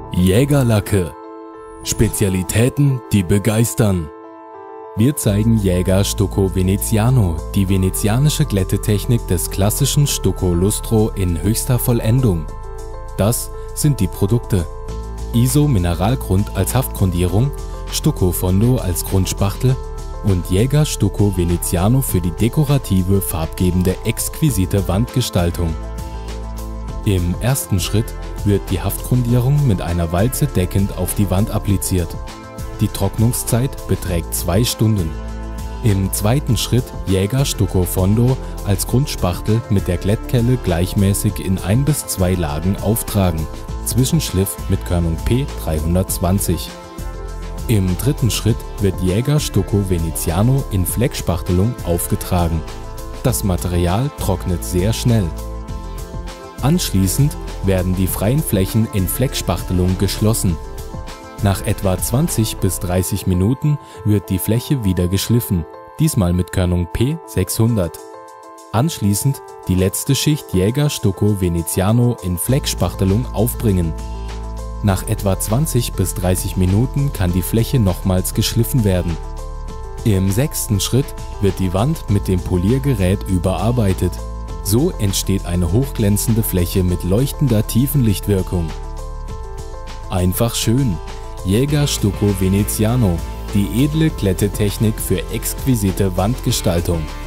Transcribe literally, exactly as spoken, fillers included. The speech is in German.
Jägerlacke. Spezialitäten, die begeistern. Wir zeigen Jäger Stucco Veneziano, die venezianische Glättetechnik des klassischen Stucco Lustro in höchster Vollendung. Das sind die Produkte: Iso Mineralgrund als Haftgrundierung, Stucco Fondo als Grundspachtel und Jäger Stucco Veneziano für die dekorative, farbgebende, exquisite Wandgestaltung. Im ersten Schritt wird die Haftgrundierung mit einer Walze deckend auf die Wand appliziert. Die Trocknungszeit beträgt zwei Stunden. Im zweiten Schritt Jäger Stucco Fondo als Grundspachtel mit der Glättkelle gleichmäßig in ein bis zwei Lagen auftragen, Zwischenschliff mit Körnung P dreihundertzwanzig. Im dritten Schritt wird Jäger Stucco Veneziano in Fleckspachtelung aufgetragen. Das Material trocknet sehr schnell. Anschließend werden die freien Flächen in Fleckspachtelung geschlossen. Nach etwa zwanzig bis dreißig Minuten wird die Fläche wieder geschliffen, diesmal mit Körnung P sechshundert. Anschließend die letzte Schicht Jäger Stucco Veneziano in Fleckspachtelung aufbringen. Nach etwa zwanzig bis dreißig Minuten kann die Fläche nochmals geschliffen werden. Im sechsten Schritt wird die Wand mit dem Poliergerät überarbeitet. So entsteht eine hochglänzende Fläche mit leuchtender Tiefenlichtwirkung. Einfach schön. Jäger Stucco Veneziano, die edle Glättetechnik für exquisite Wandgestaltung.